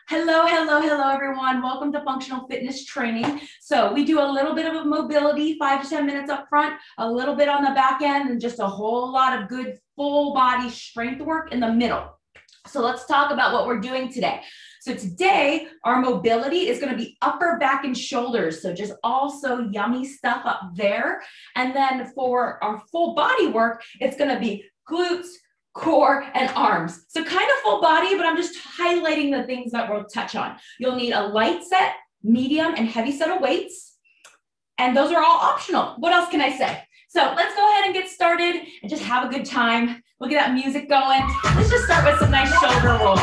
Hello, hello, hello, everyone. Welcome to Functional Fitness Training. So we do a little bit of a mobility, 5 to 10 minutes up front, a little bit on the back end, and just a whole lot of good full body strength work in the middle. So let's talk about what we're doing today. So today, our mobility is going to be upper back and shoulders. So just also yummy stuff up there. And then for our full body work, it's going to be glutes, core, and arms. So kind of full body, but I'm just highlighting the things that we'll touch on. You'll need a light set, medium, and heavy set of weights. And those are all optional. What else can I say? So let's go ahead and get started and just have a good time. Look at that music going. Let's just start with some nice shoulder rolls.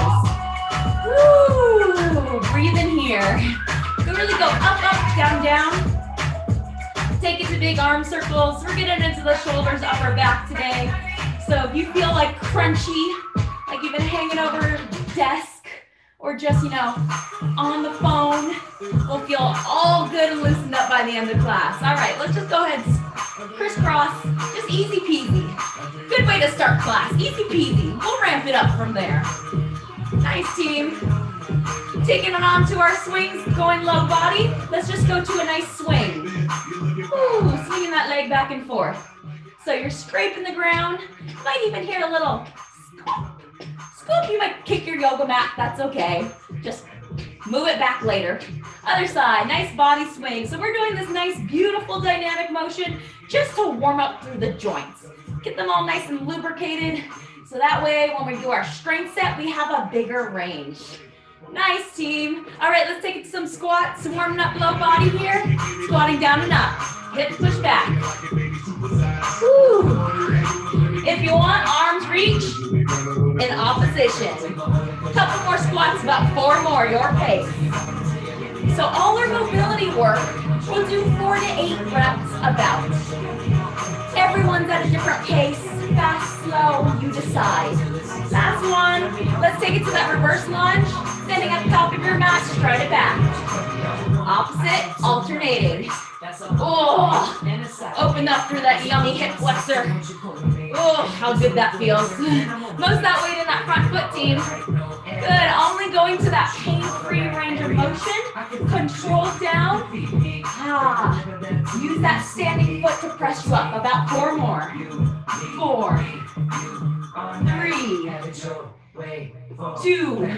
Woo! Breathe in here. So really go up, up, down, down. Take it to big arm circles. We're getting into the shoulders, upper back today. So if you feel like crunchy, like you've been hanging over a desk or just, on the phone, we'll feel all good and loosened up by the end of class. All right, let's just go ahead, crisscross, just easy peasy. Good way to start class, easy peasy. We'll ramp it up from there. Nice, team. Taking it on to our swings, going low body. Let's just go to a nice swing. Ooh, swinging that leg back and forth. So you're scraping the ground. You might even hear a little scoop. You might kick your yoga mat. That's okay. Just move it back later. Other side, nice body swing. So we're doing this nice, beautiful dynamic motion just to warm up through the joints. Get them all nice and lubricated. So that way, when we do our strength set, we have a bigger range. Nice, team. All right, let's take it to some squats. Warming up low body here. Squatting down and up. Hips push back. Woo. If you want, arms reach in opposition. Couple more squats, about 4 more, your pace. So all our mobility work, we'll do 4 to 8 reps about. Everyone's at a different pace. Fast, slow, you decide. Last one, let's take it to that reverse lunge. Standing at the top of your mat, stride it back. Opposite, alternating. Oh, open up through that yummy hip flexor. Oh, how good that feels. Most of that weight in that front foot, team. Good, only going to that pain-free range of motion. Control down. Use that standing foot to press you up. About 4 more. 4, 3, 2, 1.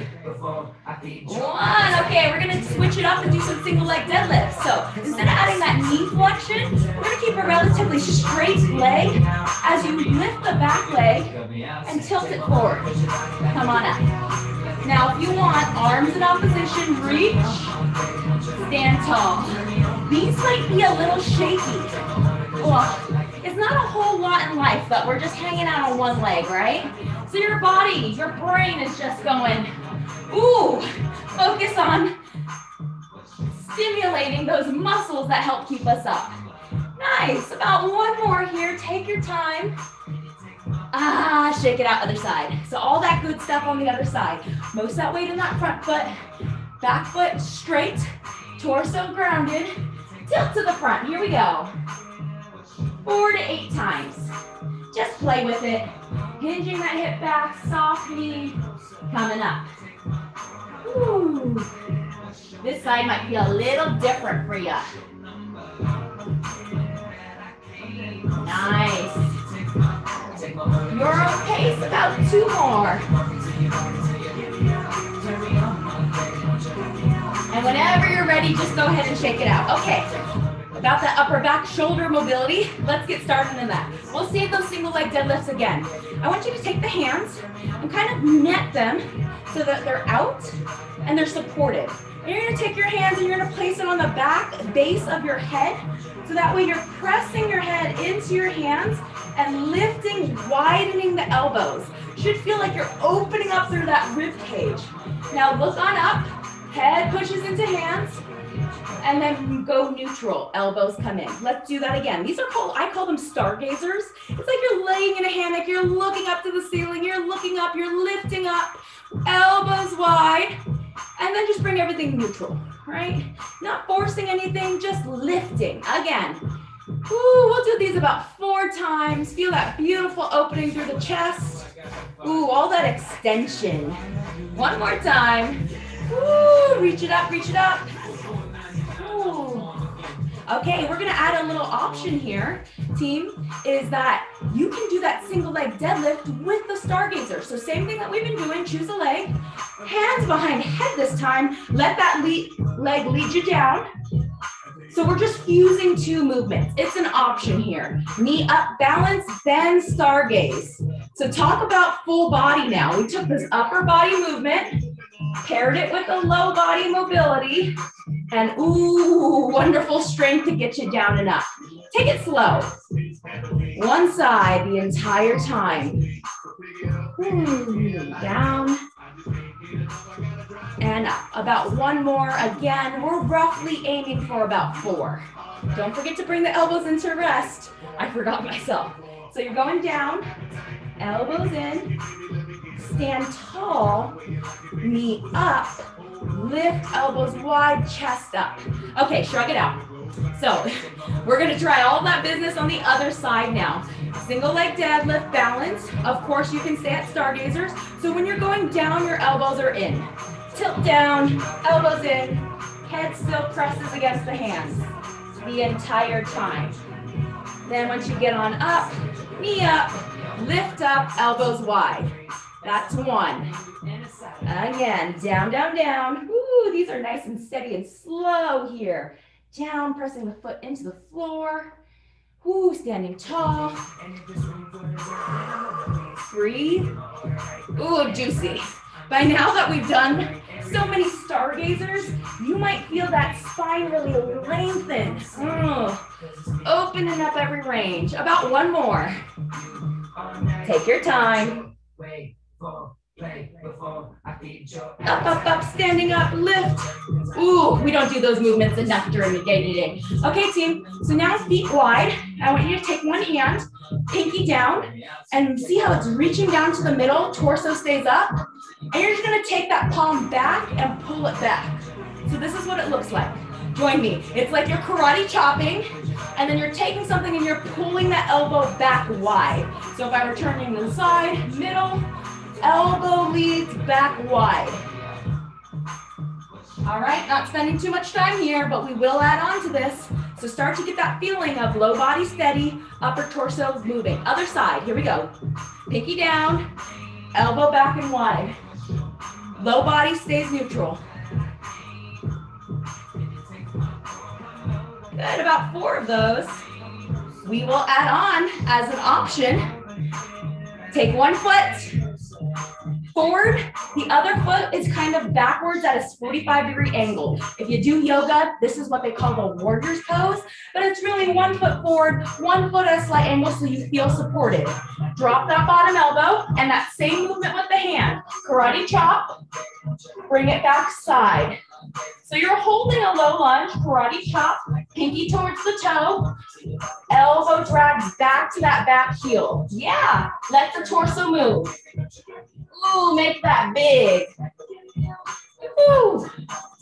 Okay, we're gonna switch it up and do some single leg deadlifts. So instead of adding that knee flexion, we're gonna keep a relatively straight leg as you lift the back leg and tilt it forward. Come on up. Now, if you want arms in opposition, reach, stand tall. These might be a little shaky. Well, it's not a whole lot in life, but we're just hanging out on one leg, right? So your body, your brain is just going, ooh, focus on stimulating those muscles that help keep us up. Nice, about 1 more here, take your time. Shake it out, other side. So all that good stuff on the other side. Most of that weight in that front foot, back foot straight, torso grounded, tilt to the front, here we go. 4 to 8 times. Just play with it. Hinging that hip back, soft knee, coming up. Ooh. This side might be a little different for you. Nice. Your own pace, about 2 more. And whenever you're ready, just go ahead and shake it out. Okay. About that upper back shoulder mobility, let's get started in that. We'll save those single leg deadlifts again. I want you to take the hands and kind of net them so that they're out and they're supported. And you're gonna take your hands and you're gonna place it on the back base of your head. So that way you're pressing your head into your hands and lifting, widening the elbows. Should feel like you're opening up through that rib cage. Now look on up, head pushes into hands. And then go neutral, elbows come in. Let's do that again. These are called, I call them stargazers. It's like you're laying in a hammock, you're looking up to the ceiling, you're looking up, you're lifting up, elbows wide, and then just bring everything neutral, right? Not forcing anything, just lifting. Again, ooh, we'll do these about 4 times. Feel that beautiful opening through the chest. Ooh, all that extension. 1 more time. Ooh. Woo, reach it up, reach it up. Ooh. Okay, we're gonna add a little option here, team, is that you can do that single leg deadlift with the stargazer. So same thing that we've been doing, choose a leg, hands behind head this time, let that leg lead you down. So we're just fusing two movements. It's an option here. Knee up, balance, then stargaze. So talk about full body now. We took this upper body movement, paired it with a low body mobility, and ooh, wonderful strength to get you down and up. Take it slow. One side the entire time. Ooh, down and up. About one more. Again, we're roughly aiming for about 4. Don't forget to bring the elbows into rest. I forgot myself. So you're going down, elbows in, stand tall, knee up, lift elbows wide, chest up. Okay, shrug it out. So we're gonna try all that business on the other side now. Single leg deadlift, balance. Of course, you can stay at stargazers. So when you're going down, your elbows are in. Tilt down, elbows in, head still presses against the hands the entire time. Then once you get on up, knee up, lift up, elbows wide. That's 1. Again, down, down, down. Ooh, these are nice and steady and slow here. Down, pressing the foot into the floor. Ooh, standing tall. Breathe. Ooh, juicy. By now that we've done so many stargazers, you might feel that spine really lengthen. Opening up every range. About 1 more. Take your time. Up, up, up, standing up, lift. Ooh, we don't do those movements enough during the day. Okay, team, so now feet wide. I want you to take one hand, pinky down, and see how it's reaching down to the middle, torso stays up. And you're just gonna take that palm back and pull it back. So this is what it looks like. Join me. It's like you're karate chopping, and then you're taking something and you're pulling that elbow back wide. So if I were turning to the side, middle, elbow leads back wide. All right, not spending too much time here, but we will add on to this. So start to get that feeling of low body steady, upper torso moving. Other side, here we go. Pinky down, elbow back and wide. Low body stays neutral. Good, about 4 of those. We will add on as an option. Take one foot forward, the other foot is kind of backwards at a 45-degree angle. If you do yoga, this is what they call the warrior's pose, but it's really 1 foot forward, 1 foot at a slight angle so you feel supported. Drop that bottom elbow and that same movement with the hand. Karate chop, bring it back side. So you're holding a low lunge, karate chop, pinky towards the toe, elbow drags back to that back heel. Yeah, let the torso move. Ooh, make that big. Ooh.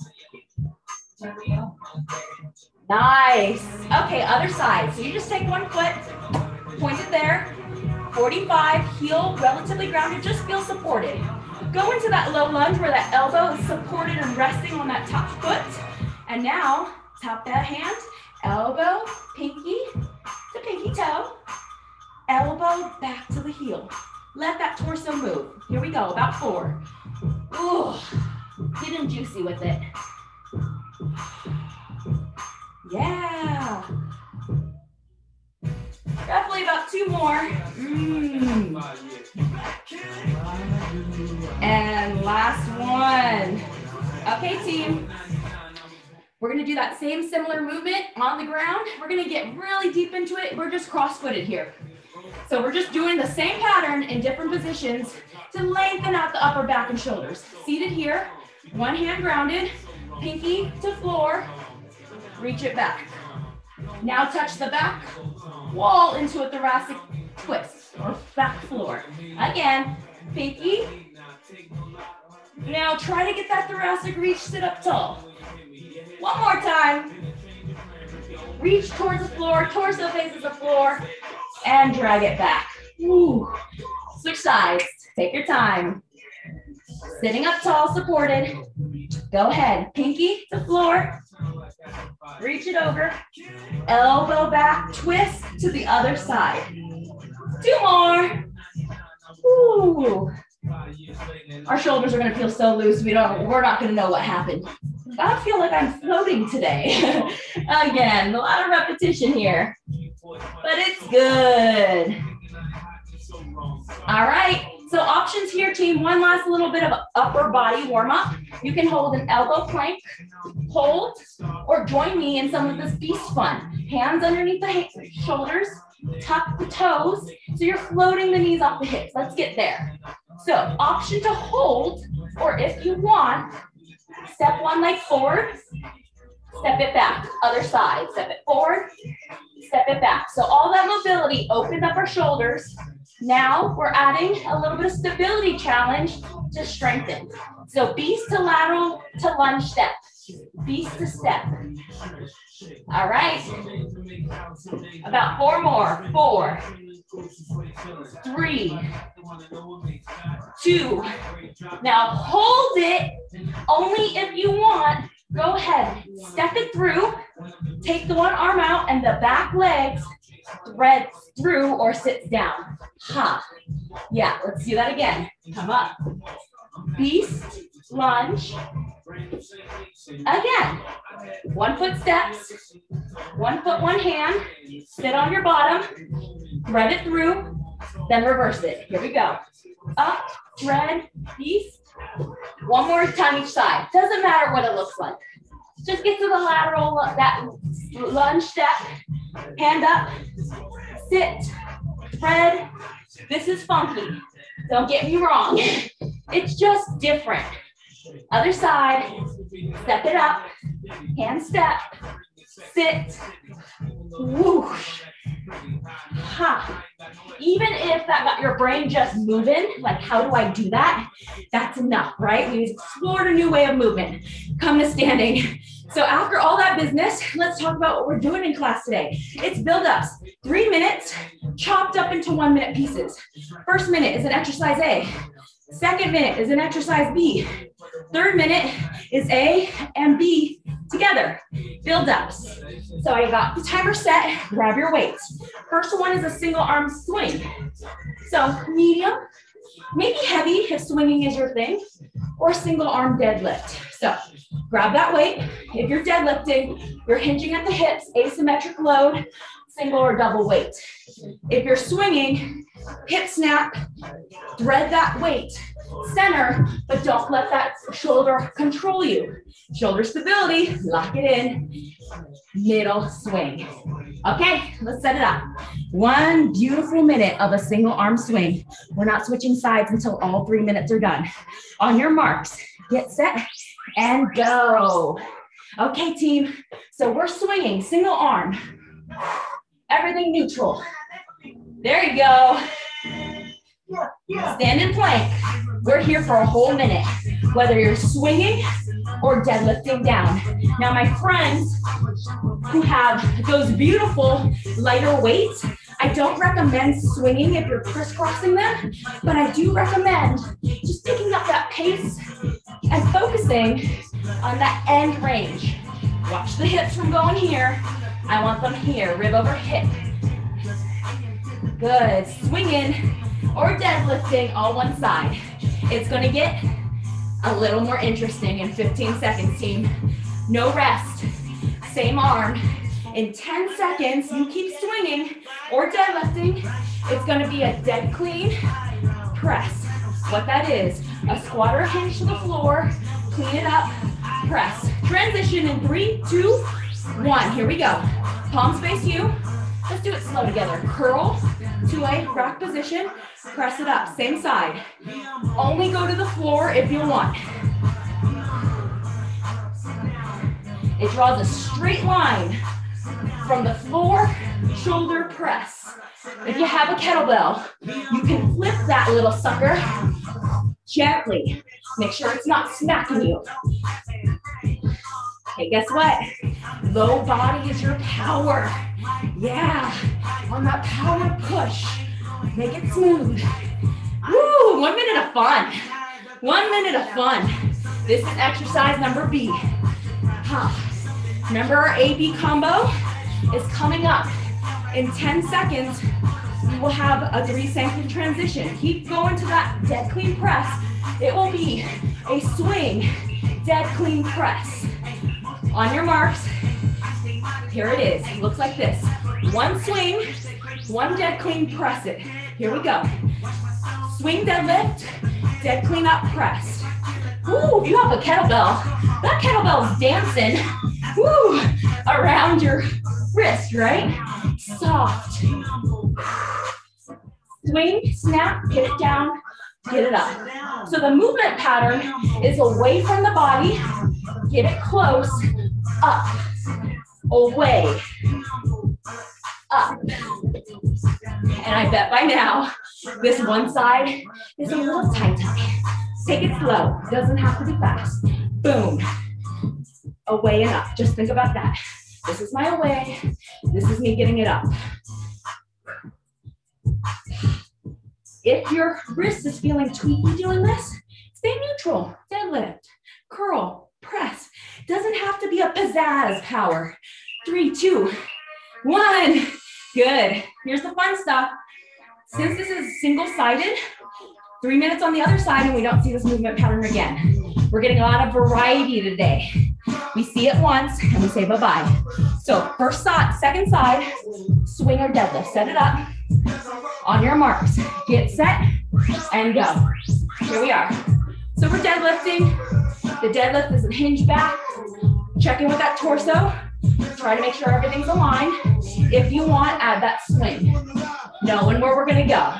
Nice. Okay, other side. So you just take 1 foot, point it there, 45, heel relatively grounded, just feel supported. Go into that low lunge where that elbow is supported and resting on that top foot. And now, tap that hand, elbow, pinky to pinky toe, elbow back to the heel. Let that torso move. Here we go, about 4. Ooh, getting juicy with it. Yeah. Roughly about 2 more. And last one. Okay, team. We're gonna do that same similar movement on the ground. We're gonna get really deep into it. We're just cross-footed here. So we're just doing the same pattern in different positions to lengthen out the upper back and shoulders. Seated here, one hand grounded, pinky to floor, reach it back. Now touch the back wall into a thoracic twist or back floor. Again, pinky. Now try to get that thoracic reach, sit up tall. One more time. Reach towards the floor, torso faces the floor, and drag it back. Ooh. Switch sides, take your time. Sitting up tall, supported. Go ahead, pinky to floor. Reach it over. Elbow back, twist to the other side. 2 more. Ooh. Our shoulders are gonna feel so loose, we're not gonna know what happened. I feel like I'm floating today. Again, a lot of repetition here, but it's good. All right, so options here, team. One last little bit of upper body warm up. You can hold an elbow plank, hold, or join me in some of this beast fun. Hands underneath the shoulders, tuck the toes, so you're floating the knees off the hips. Let's get there. So option to hold, or if you want, step one leg forward, step it back, other side, step it forward, step it back. So all that mobility opened up our shoulders. Now we're adding a little bit of stability challenge to strengthen. So beast to lateral to lunge step, beast to step. All right, about 4 more, 4, 3, 2. Now hold it only if you want. Go ahead, step it through, take the one arm out and the back legs thread through or sits down. Ha. Yeah, let's do that again. Come up. Beast, lunge. Again, 1 foot steps, 1 foot, 1 hand, sit on your bottom, thread it through, then reverse it. Here we go. Up, thread, beast. 1 more time each side. Doesn't matter what it looks like. Just get to the lateral, that lunge step, hand up, sit, thread. This is funky. Don't get me wrong. It's just different. Other side, step it up, hand step, sit, whoosh, ha. Even if that got your brain just moving, like how do I do that? That's enough, right? We explored a new way of movement. Come to standing. So after all that business, let's talk about what we're doing in class today. It's build-ups, 3 minutes, chopped up into 1 minute pieces. First minute is an exercise A. Second minute is an exercise B. Third minute is A and B together. Build-ups. So I got the timer set, grab your weights. First one is a single arm swing. So medium, maybe heavy if swinging is your thing, or single arm deadlift. So grab that weight. If you're deadlifting, you're hinging at the hips, asymmetric load, single or double weight. If you're swinging, hip snap, thread that weight, center, but don't let that shoulder control you. Shoulder stability, lock it in, middle swing. Okay, let's set it up. 1 beautiful minute of a single arm swing. We're not switching sides until all 3 minutes are done. On your marks, get set and go. Okay, team, so we're swinging, single arm. Everything neutral. There you go. Stand in plank. We're here for a whole minute, whether you're swinging or deadlifting down. Now, my friends who have those beautiful lighter weights, I don't recommend swinging if you're crisscrossing them, but I do recommend just picking up that pace and focusing on that end range. Watch the hips from going here. I want them here, rib over hip. Good, swinging or deadlifting all one side. It's gonna get a little more interesting in 15 seconds, team. No rest, same arm. In 10 seconds, you keep swinging or deadlifting. It's gonna be a dead clean press. What that is, a squat or a hinge to the floor, clean it up, press. Transition in 3, 2, 1, here we go. Palms face you. Let's do it slow together. Curl to a rack position, press it up, same side. Only go to the floor if you want. It draws a straight line from the floor, shoulder press. If you have a kettlebell, you can flip that little sucker gently. Make sure it's not smacking you. Okay, guess what? Low body is your power. Yeah, on that power push. Make it smooth. Woo, 1 minute of fun. 1 minute of fun. This is exercise number B. Remember our AB combo is coming up. In 10 seconds, we will have a 3-second transition. Keep going to that dead clean press. It will be a swing, dead clean press. On your marks, here it is. It looks like this. One swing, one dead clean, press it. Here we go. Swing deadlift, dead clean up press. Ooh, if you have a kettlebell, that kettlebell is dancing, woo, around your wrist, right? Soft. Swing, snap, get it down, get it up. So the movement pattern is away from the body, get it close, up, away, up. And I bet by now, this one side is a little tight. Take it slow, doesn't have to be fast. Boom, away and up. Just think about that. This is my away, this is me getting it up. If your wrist is feeling tweaky doing this, stay neutral. Deadlift, curl, press. Doesn't have to be a pizzazz power. 3, 2, 1. Good. Here's the fun stuff. Since this is single-sided, 3 minutes on the other side and we don't see this movement pattern again. We're getting a lot of variety today. We see it once and we say bye-bye. So first side, second side, swing or deadlift. Set it up. On your marks, get set and go. Here we are. So we're deadlifting. The deadlift is a hinge back. Check in with that torso. Try to make sure everything's aligned. If you want, add that swing. Knowing where we're gonna go.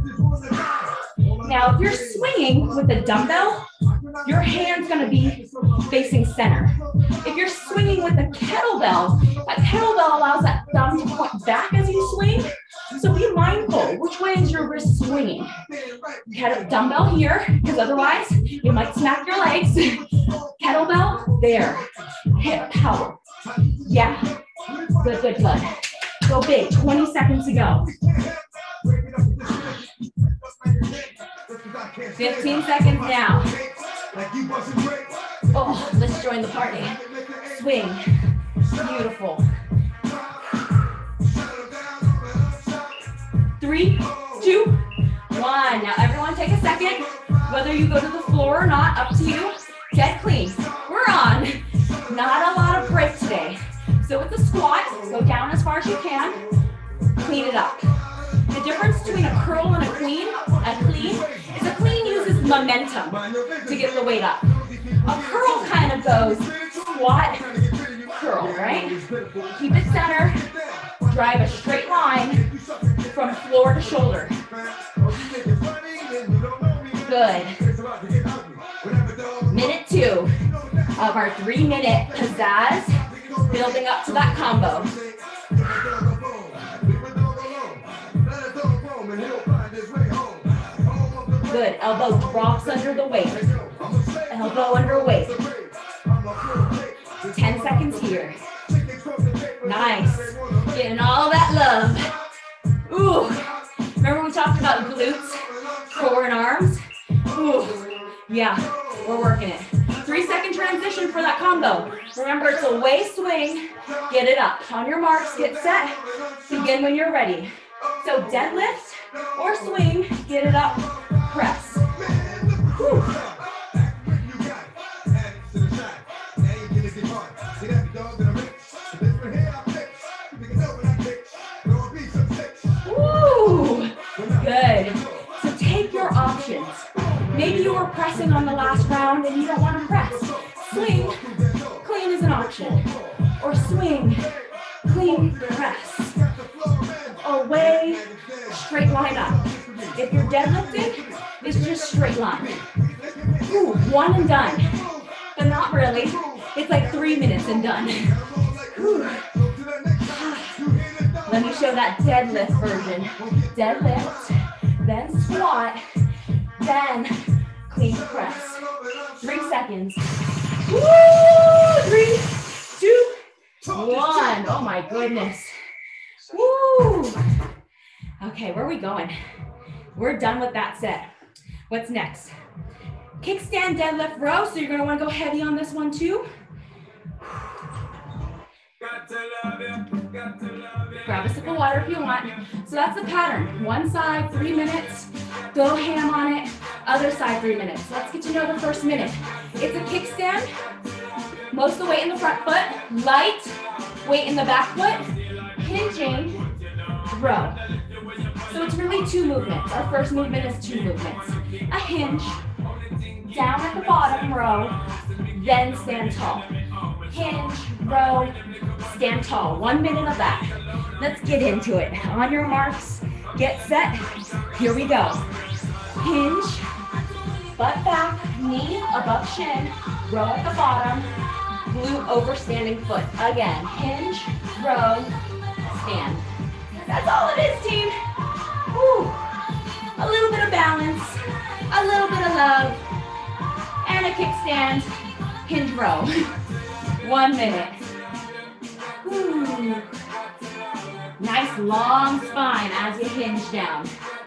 Now, if you're swinging with a dumbbell, your hand's gonna be facing center. If you're swinging with a kettlebell, that kettlebell allows that thumb to point back as you swing. So be mindful, which way is your wrist swinging? Dumbbell here, because otherwise you might smack your legs. Kettlebell, there. Hip power. Yeah, good, good, good. Go big, 20 seconds to go. 15 seconds now. Oh, let's join the party. Swing, beautiful. 3, 2, 1. Now everyone take a second. Whether you go to the floor or not, up to you. Dead clean. We're on. Not a lot of break today. So with the squat, go down as far as you can. Clean it up. The difference between a curl and a clean is a clean uses momentum to get the weight up. A curl kind of goes squat, curl, right? Keep it center. Drive a straight line from floor to shoulder. Good. Minute 2 of our 3-minute pizzazz, building up to that combo. Good, elbow drops under the weight. Elbow under weight. 10 seconds here. Nice. Getting all that love. Ooh. Remember we talked about glutes, core and arms? Ooh. Yeah, we're working it. 3-second transition for that combo. Remember, it's a way swing. Get it up. On your marks, get set. Begin when you're ready. So deadlift or swing, get it up, press. Whew. Woo! Good. So take your options. Maybe you were pressing on the last round and you don't want to press. Swing, clean is an option. Or swing, clean, press. Away, straight line up. If you're deadlifting, it's just straight line. Ooh, 1 and done. But not really. It's like 3 minutes and done. Ooh. Let me show that deadlift version. Deadlift, then squat, then clean press. 3 seconds. Woo! 3, 2, 1. Oh my goodness. Woo! Okay, where are we going? We're done with that set. What's next? Kickstand, deadlift, row. So you're gonna wanna go heavy on this one too. Grab a sip of water if you want. So that's the pattern. One side, 3 minutes. Go ham on it. Other side, 3 minutes. Let's get to know the first minute. It's a kickstand. Most of the weight in the front foot. Light weight in the back foot. Hinging, row. So it's really 2 movements. Our first movement is 2 movements. A hinge, down at the bottom, row, then stand tall. Hinge, row, stand tall. 1 minute of that. Let's get into it. On your marks, get set. Here we go. Hinge, butt back, knee above shin, row at the bottom, glute over standing foot. Again, hinge, row, stand. That's all it is, team. Woo. A little bit of balance, a little bit of love, and a kickstand, hinge row. 1 minute. Woo. Nice long spine as you hinge down.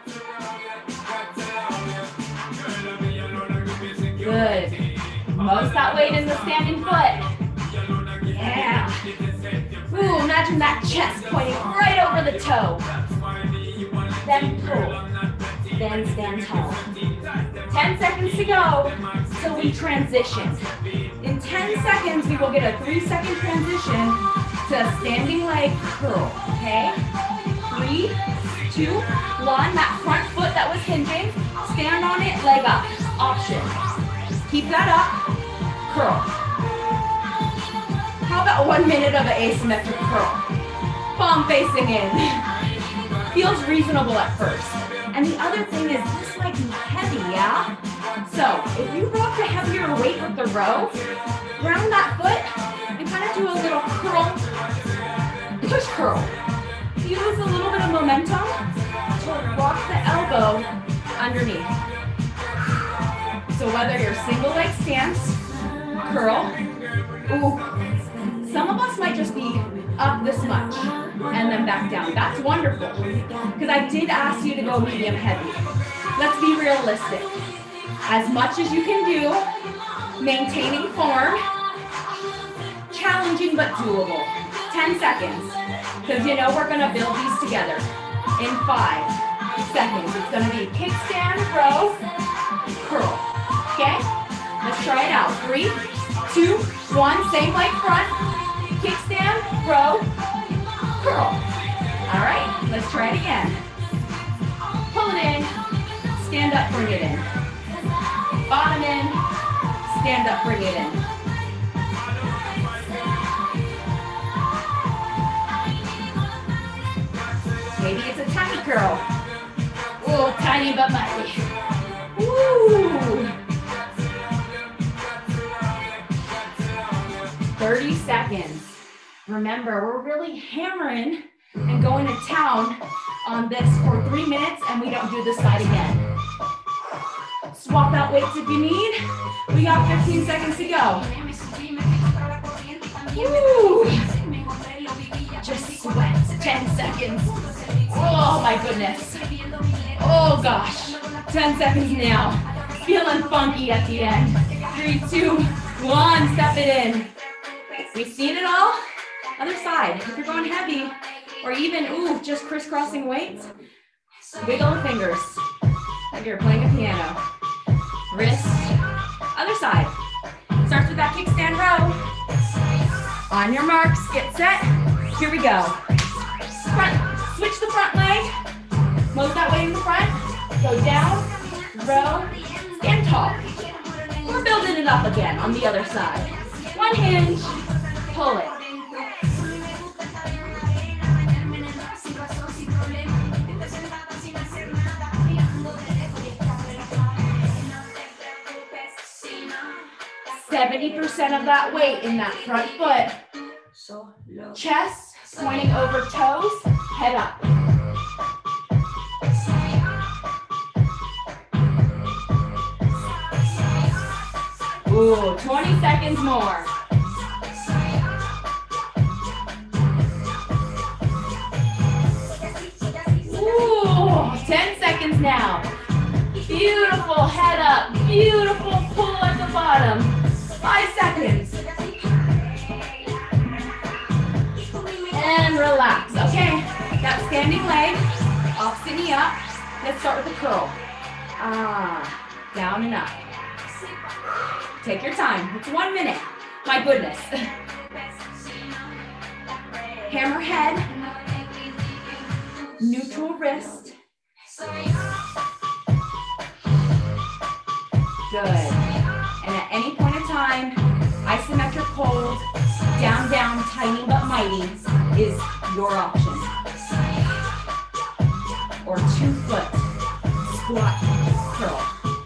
Good. Most that weight in the standing foot. Yeah. Ooh, imagine that chest pointing right over the toe. Then pull. Then stand tall. 10 seconds to go till we transition. In 10 seconds, we will get a 3-second transition to a standing leg curl, okay? 3, 2, 1. That front foot that was hinging, stand on it, leg up. Option. Keep that up, curl. How about 1 minute of an asymmetric curl? Palm facing in. Feels reasonable at first. And the other thing is this leg's heavy, yeah? So if you rock a heavier weight with the row, ground that foot and kind of do a little curl, push curl. Use a little bit of momentum to rock the elbow underneath. So whether you're single leg stance, curl, ooh, some of us might just be up this much and then back down. That's wonderful, because I did ask you to go medium heavy. Let's be realistic. As much as you can do, maintaining form, challenging but doable. 10 seconds, because you know we're gonna build these together. In 5 seconds, it's gonna be kickstand, row, curl. Okay? Let's try it out. 3, 2, 1, same leg front, kickstand, row, curl. All right, let's try it again. Pull it in, stand up, bring it in. Bottom in, stand up, bring it in. Maybe it's a tiny curl. Oh, tiny but mighty. Woo! 30 seconds. Remember, we're really hammering and going to town on this for 3 minutes, and we don't do this side again. Swap out weights if you need. We got 15 seconds to go. Woo! Just sweat. 10 seconds. Oh my goodness. Oh gosh. 10 seconds now. Feeling funky at the end. 3, 2, 1. Step it in. We've seen it all. Other side. If you're going heavy, or even, ooh, just crisscrossing weights, wiggle the fingers like you're playing a piano. Wrist. Other side. Starts with that kickstand row. On your marks, get set. Here we go. Front. Switch the front leg. Most that way in the front. Go down. Row. Stand tall. We're building it up again on the other side. One hinge. Pull it. $70% of that weight in that front foot. Chest pointing over toes, head up. Ooh, 20 seconds more. Ooh, 10 seconds now. Beautiful, head up, beautiful pull at the bottom. 5 seconds. And relax. Okay, that standing leg, opposite knee up. Let's start with the curl. Down and up. Take your time. It's 1 minute. My goodness. Hammerhead. Neutral wrist. Good. And at any point in time, isometric hold, down, down, tiny but mighty is your option. Or 2-foot squat curl.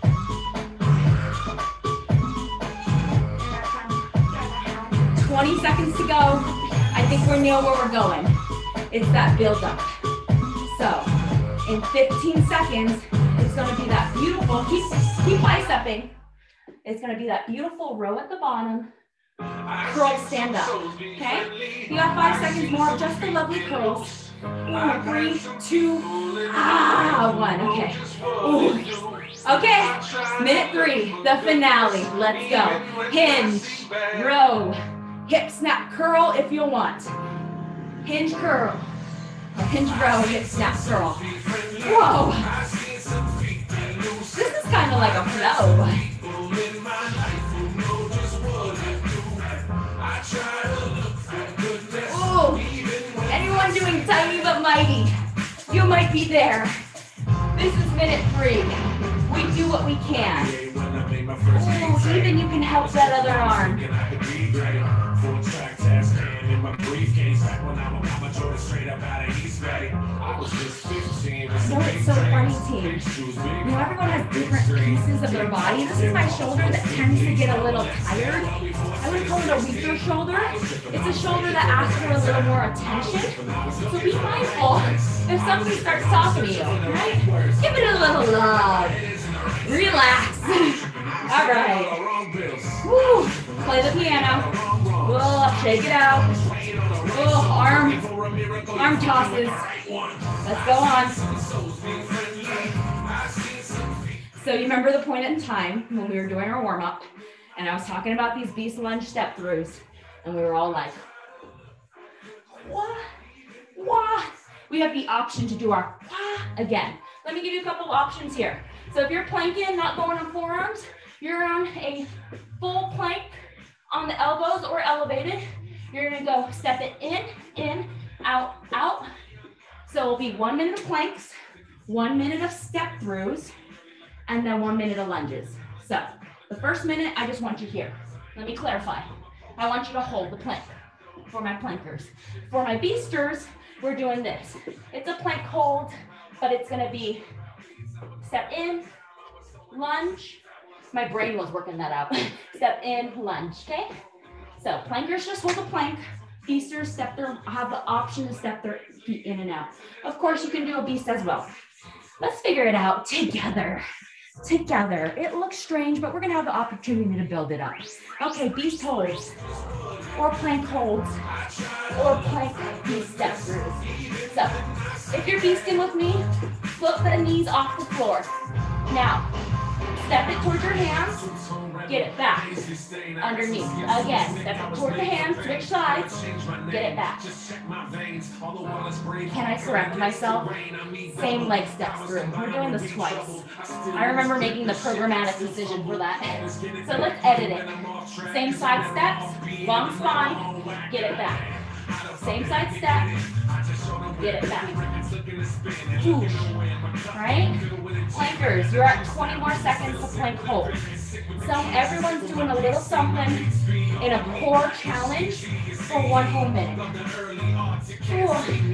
"20 seconds to go." I think we know where we're going. It's that build up. So in 15 seconds, it's going to be that beautiful, keep biceping. It's going to be that beautiful row at the bottom, curl stand up, okay? You have 5 seconds more of just the lovely curls. 3, 2, 1, okay. Ooh. Okay, minute 3, the finale, let's go. Hinge, row, hip snap curl if you want. Hinge curl, hinge row, hip snap curl. Whoa. This is kind of like a flow. Ooh, anyone doing tiny but mighty? You might be there. This is minute 3. We do what we can. Ooh, even you can help that other arm. No, it's so funny, team. You know, everyone has different pieces of their body. This is my shoulder that tends to get a little tired. I would call it a weaker shoulder. It's a shoulder that asks for a little more attention. So be mindful if somebody starts talking to you, right? Give it a little love. Relax. All right. Woo. Play the piano. Whoa, shake it out. Whoa, arm tosses. Let's go on. So you remember the point in time when we were doing our warm-up, and I was talking about these beast lunge step throughs, and we were all like, what? What? We have the option to do our again. Let me give you a couple options here. So if you're planking, not going on forearms, you're on a full plank on the elbows or elevated. You're gonna go step it in, out, out. So it'll be 1 minute of planks, 1 minute of step throughs, and then 1 minute of lunges. So the first minute, I just want you here. Let me clarify. I want you to hold the plank for my plankers. For my beasters, we're doing this. It's a plank hold, but it's gonna be step in, lunge. My brain was working that out. Step in, lunge, okay? So plankers just hold the plank. Beasters have the option to step their feet in and out. Of course, you can do a beast as well. Let's figure it out together. Together. It looks strange, but we're gonna have the opportunity to build it up. Okay, beast holds, or plank holds, or plank beast step throughs. So, if you're beasting with me, flip the knees off the floor. Now, step it towards your hands, get it back, underneath. Again, step it toward the hands, switch sides, get it back. Can I correct myself? Same leg steps through. We're doing this twice. I remember making the programmatic decision for that. So let's edit it. Same side steps, long spine, get it back. Same side step, get it back. Ooh. Right? Plankers, you're at 20 more seconds to plank hold. So everyone's doing a little something in a core challenge for 1 whole minute. Ooh.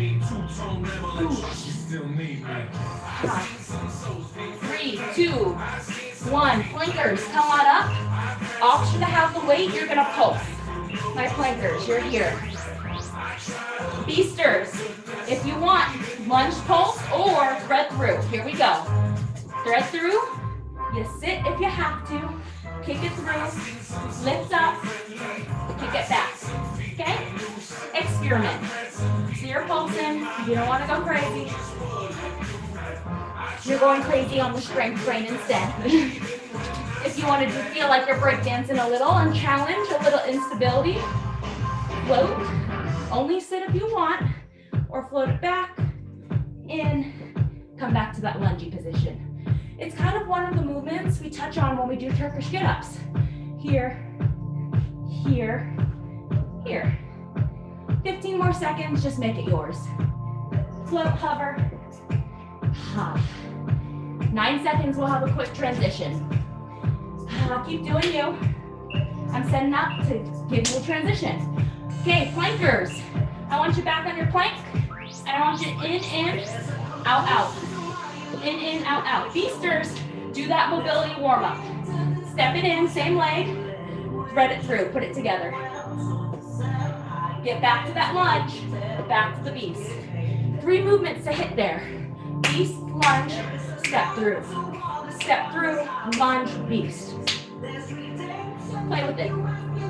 3, 2, 1. Plankers, come on up. Option to have the weight, you're gonna pulse. My plankers, you're here. Beasters, if you want, lunge pulse or thread through. Here we go. Thread through, you sit if you have to, kick it through, lift up, kick it back, okay? Experiment. So you're pulsing, you don't want to go crazy. You're going crazy on the strength train instead. If You want to feel like you're breakdancing a little and challenge a little instability. Float. Only sit if you want, or float it back, in, come back to that lungey position. It's kind of one of the movements we touch on when we do Turkish get-ups. Here, here, here. 15 more seconds, just make it yours. Float, hover, hop. 9 seconds, we'll have a quick transition. I'll keep doing you. I'm setting up to give you a transition. Okay, plankers. I want you back on your plank, and I want you in, out, out. In, out, out. Beasters, do that mobility warm-up. Step it in, same leg, thread it through, put it together. Get back to that lunge, back to the beast. 3 movements to hit there. Beast, lunge, step through. Step through, lunge, beast. Play with it.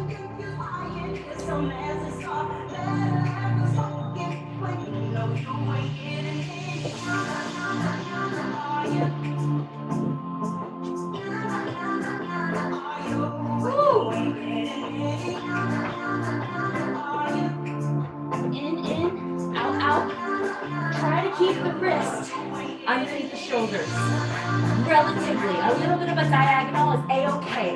In, out, out. Try to keep the wrist underneath the shoulders. Relatively, a little bit of a diagonal is a-okay.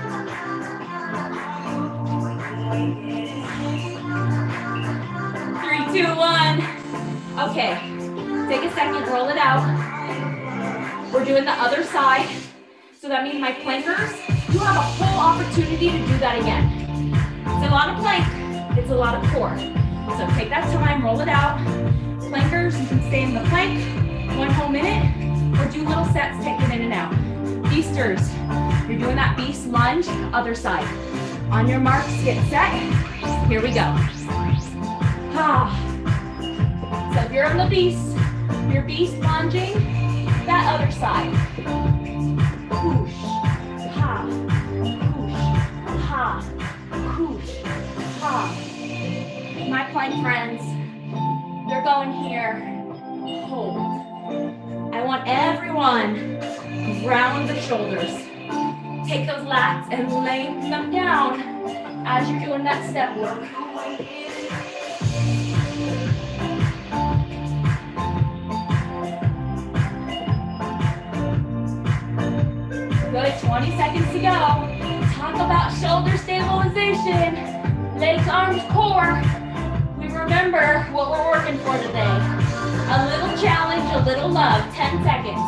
3, 2, 1. Okay, take a second, roll it out. We're doing the other side. So that means my plankers, you have a whole opportunity to do that again. It's a lot of plank, it's a lot of core. So take that time, roll it out. Plankers, you can stay in the plank 1 whole minute, or do little sets, take it in and out. Beasters, you're doing that beast lunge, other side. On your marks, get set. Here we go. So if you're on the beast, you're beast lunging, that other side. Whoosh, ha, whoosh, ha, whoosh, ha. My plank friends, they're going here, hold. I want everyone to round the shoulders. Take those lats and lengthen them down as you're doing that step work. Good, 20 seconds to go. Talk about shoulder stabilization. Legs, arms, core. We remember what we're working for today. A little challenge, a little love. 10 seconds.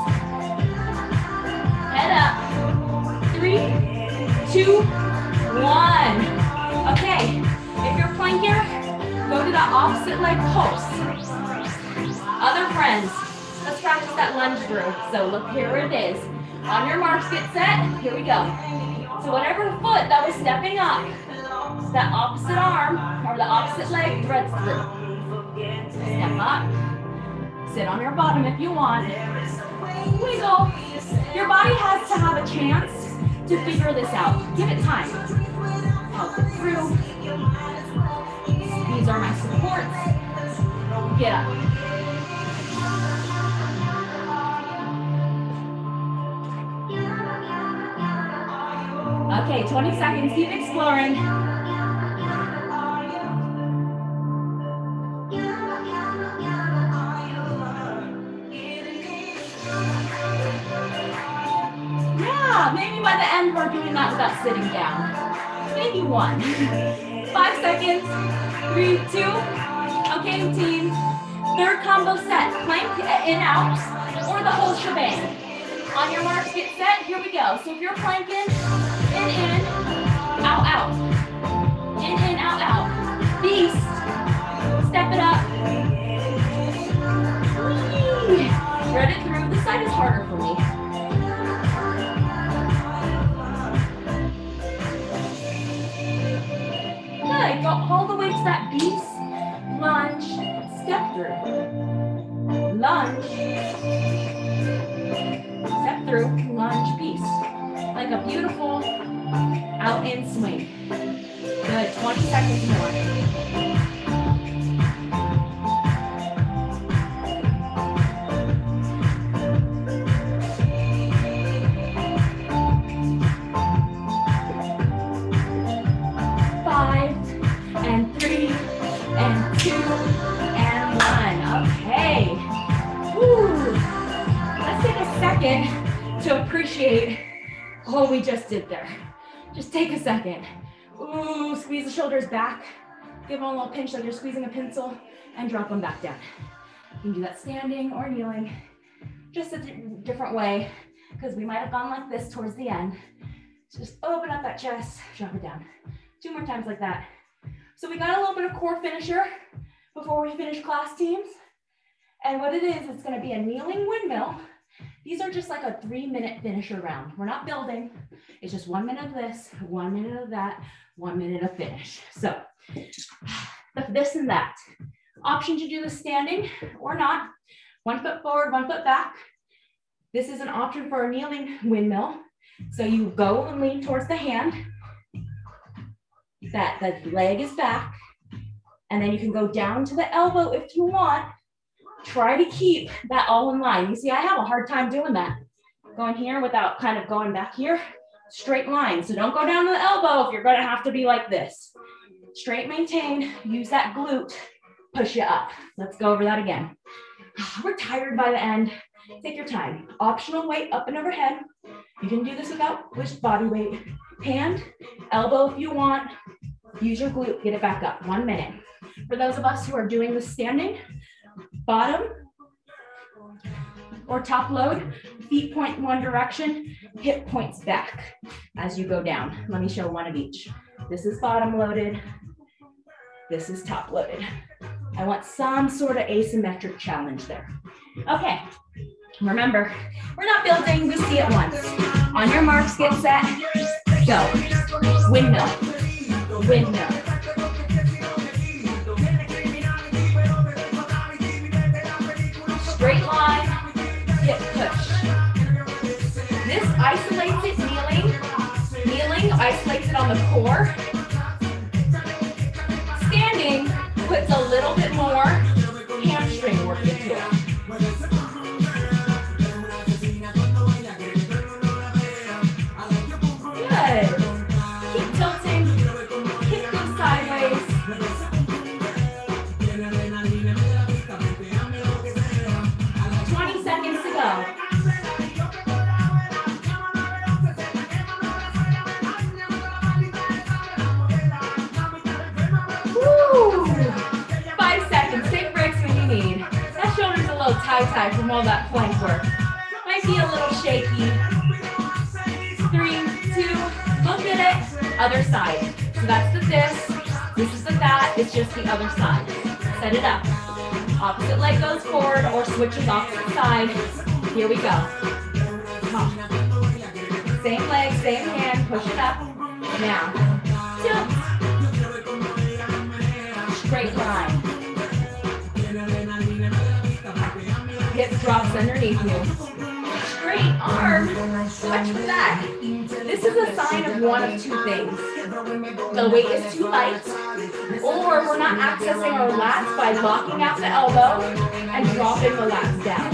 Head up. 3, 2, 1. Okay, if you're planking, go to the opposite leg pulse. Other friends, let's practice that lunge through. So look, here it is. On your marks, get set. Here we go. So whatever foot that was stepping up, that opposite arm or the opposite leg threads through. Step up. Sit on your bottom if you want. Wiggle. Your body has to have a chance to figure this out. Give it time. Help it through. These are my supports. Get up. Okay, 20 seconds, keep exploring. Yeah, maybe by the end we're doing that without sitting down. Maybe 1. 5 seconds, 3, 2. Okay, team. 3rd combo set, plank in, out, or the whole shebang. On your marks, get set, here we go. So if you're planking, in, out, out. In, out, out. Beast. Step it up. Whee! Thread it through. This side is harder for me. Good. Go all the way to that beast. Lunge. Step through. Lunge. Step through. Lunge. Beast. Like a beautiful out in swing. Good, 20 seconds more. And one. Okay. Woo. Let's take a second to appreciate what we just did there. Just take a second. Ooh, squeeze the shoulders back. Give them a little pinch like you're squeezing a pencil and drop them back down. You can do that standing or kneeling, just a different way, because we might have gone like this towards the end. So just open up that chest, drop it down. 2 more times like that. So we got a little bit of core finisher before we finish class teams. And what it is, it's gonna be a kneeling windmill. These are just like a 3-minute finisher round. We're not building. It's just 1 minute of this, 1 minute of that, 1 minute of finish. So this and that. Option to do the standing or not. 1 foot forward, 1 foot back. This is an option for a kneeling windmill. So you go and lean towards the hand. That the leg is back. And then you can go down to the elbow if you want. Try to keep that all in line. You see, I have a hard time doing that. Going here without kind of going back here. Straight line. So don't go down to the elbow if you're going to have to be like this. Straight maintain. Use that glute. Push you up. Let's go over that again. We're tired by the end. Take your time. Optional weight up and overhead. You can do this without body weight. Hand, elbow if you want. Use your glute. Get it back up. 1 minute. For those of us who are doing the standing, bottom or top load, feet point in one direction, hip points back as you go down. Let me show one of each. This is bottom loaded. This is top loaded. I want some sort of asymmetric challenge there. Okay, remember, we're not building, we see it once. On your marks, get set, go. Windmill, windmill. Straight line, hip push. This isolates it kneeling. Kneeling isolates it on the core. Standing puts a little bit more hamstring work into it. Good. Keep tilting. Hip goes sideways. Go. Woo. 5 seconds. Take breaks when you need. That shoulder's a little tie-tie from all that plank work. Might be a little shaky. 3, 2, look at it. Other side. So that's the this is the that. It's just the other side. Set it up. Opposite leg goes forward or switches opposite side. Here we go. Same leg, same hand, push it up. Now, tilt. Straight line. Hip drops underneath you. Straight arm, touch back. This is a sign of one of 2 things. The weight is too light, or we're not accessing our lats by locking out the elbow and dropping the lats down.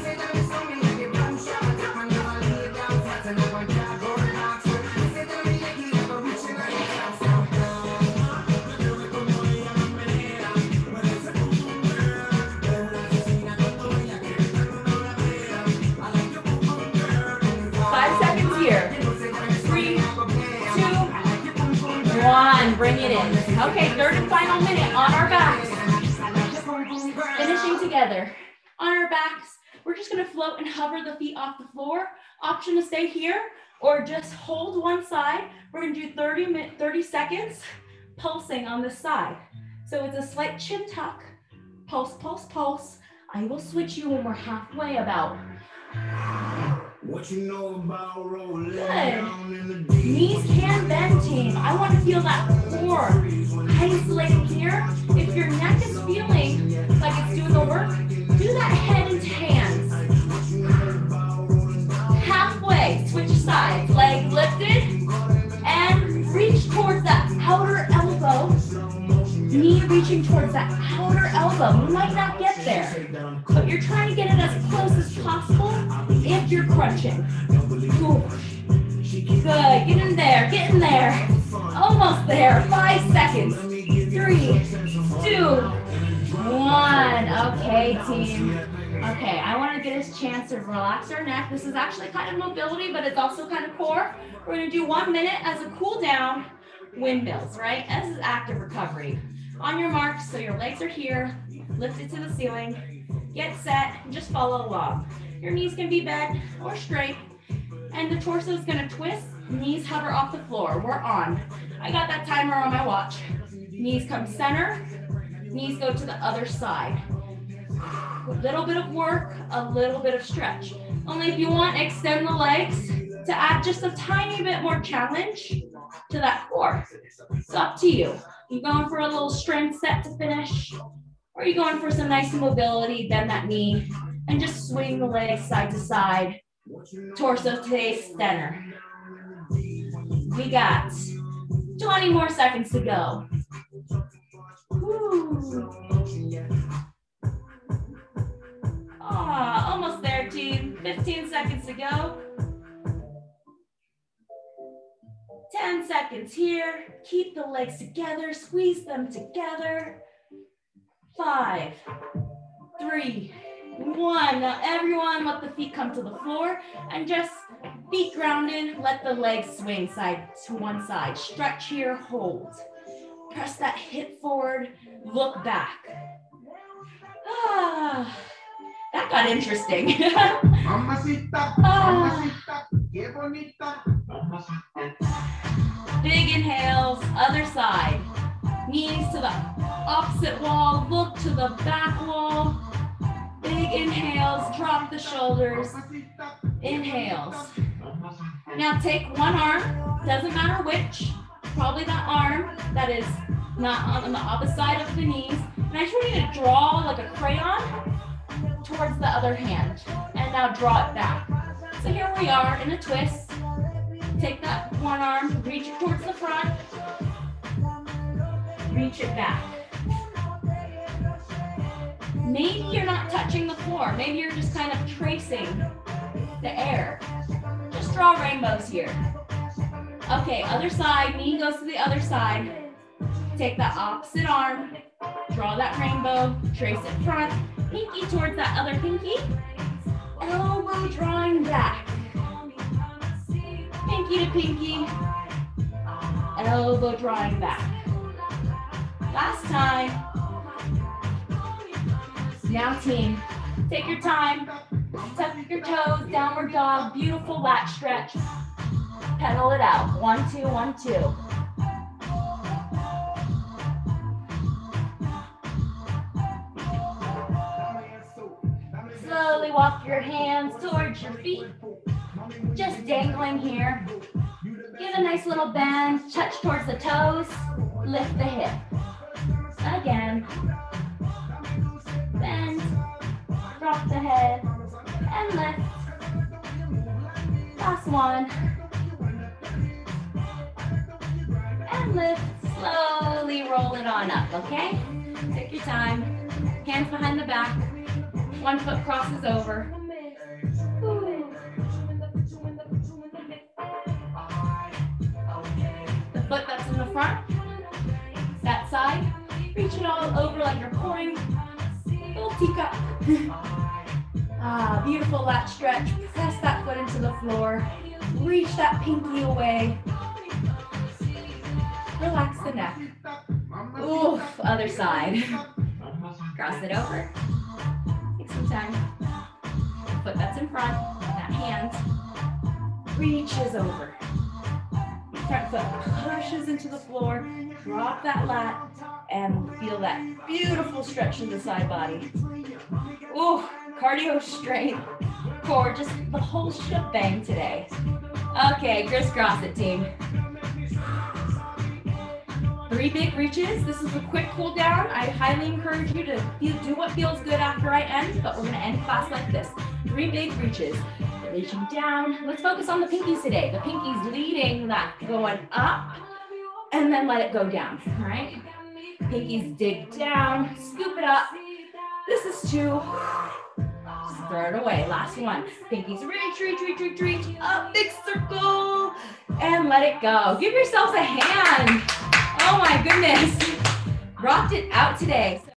Bring it in. Okay, 3rd and final minute on our backs. Finishing together. On our backs, we're just gonna float and hover the feet off the floor. Option to stay here or just hold one side. We're gonna do 30 seconds pulsing on this side. So it's a slight chin tuck. Pulse, pulse, pulse. I will switch you when we're halfway about. What you know about rolling down in the deep. Knees can bend, team. I want to feel that core isolating here. If your neck is feeling like it's doing the work, do that head into hands. Halfway, switch sides. Leg lifted and reach towards that outer elbow. Knee reaching towards that outer elbow. You might not get there, but you're trying to get it as close as possible if you're crunching. Ooh. Good, get in there, get in there. Almost there, 5 seconds. 3, 2, Okay, team. Okay, I want to get a chance to relax our neck. This is actually kind of mobility, but it's also kind of core. We're going to do 1 minute as a cool down, windmills, right? This is active recovery. On your marks, so your legs are here, lift it to the ceiling, get set, and just follow along. Your knees can be bent or straight, and the torso is going to twist, knees hover off the floor. We're on. I got that timer on my watch. Knees come center, knees go to the other side. A little bit of work, a little bit of stretch. Only if you want, extend the legs to add just a tiny bit more challenge to that core. It's up to you. You going for a little strength set to finish, or you going for some nice mobility, bend that knee, and just swing the legs side to side. Torso stays center. We got 20 more seconds to go. Woo. Almost there, team. 15 seconds to go. 10 seconds here. Keep the legs together. Squeeze them together. 5, 3, 1. Now everyone let the feet come to the floor and just feet grounded. Let the legs swing side to one side. Stretch here, hold. Press that hip forward, look back. That got interesting. Big inhales, other side. Knees to the opposite wall, look to the back wall. Big inhales, drop the shoulders. Inhales. Now take one arm, doesn't matter which, probably that arm that is not on the opposite side of the knees. And I just want you to draw like a crayon towards the other hand. And now draw it back. So here we are in a twist. Take that one arm, reach it towards the front. Reach it back. Maybe you're not touching the floor. Maybe you're just kind of tracing the air. Just draw rainbows here. Okay, other side, knee goes to the other side. Take that opposite arm, draw that rainbow, trace it front, pinky towards that other pinky, elbow drawing back. Pinky to pinky, elbow drawing back. Last time. Now team, take your time, tuck your toes, downward dog, beautiful lat stretch. Pedal it out, 1, 2, 1, 2. Slowly walk your hands towards your feet, just dangling here. Give a nice little bend, touch towards the toes, lift the hip. Again. Bend, drop the head, and lift. Last one. And lift. Slowly roll it on up, okay? Take your time. Hands behind the back. One foot crosses over. Ooh. The foot that's in the front, that side. Reach it all over like you're pouring. Little teacup. Beautiful lat stretch. Press that foot into the floor. Reach that pinky away. Relax the neck. Oof, other side. Cross it over. Take some time. Foot that's in front, that hand reaches over. Front foot pushes into the floor. Drop that lat and feel that beautiful stretch in the side body. Ooh, cardio strength, core, just the whole shebang today. Okay, crisscross it, team. 3 big reaches. This is a quick cool down. I highly encourage you to do what feels good after I end, but we're gonna end class like this. 3 big reaches. Reaching down. Let's focus on the pinkies today. The pinkies leading that, going up, and then let it go down, all right? Pinkies dig down, scoop it up. This is 2. Just throw it away. Last one. Pinkies reach, reach, reach, reach, reach. Up, big circle, and let it go. Give yourselves a hand. Oh my goodness. Rocked it out today.